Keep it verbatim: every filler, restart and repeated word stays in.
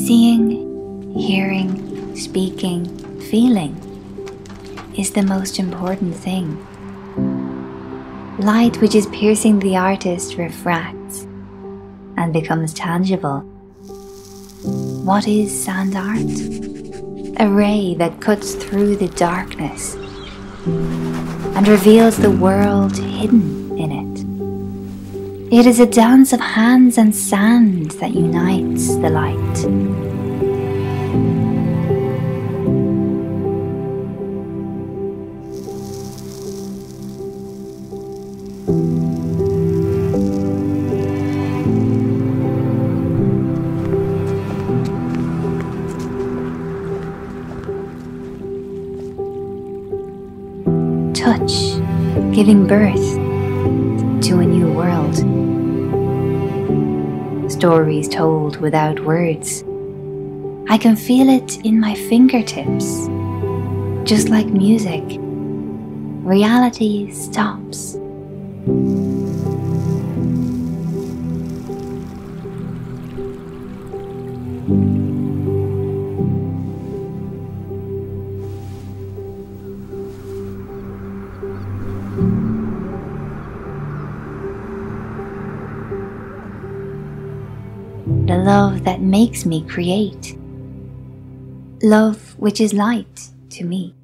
Seeing, hearing, speaking, feeling is the most important thing. Light which is piercing the artist refracts and becomes tangible. What is Sandart? A ray that cuts through the darkness and reveals the world hidden in it. It is a dance of hands and sand that unites the light. Touch, giving birth to a new world. Stories told without words. I can feel it in my fingertips. Just like music, reality stops. The love that makes me create. Love which is light to me.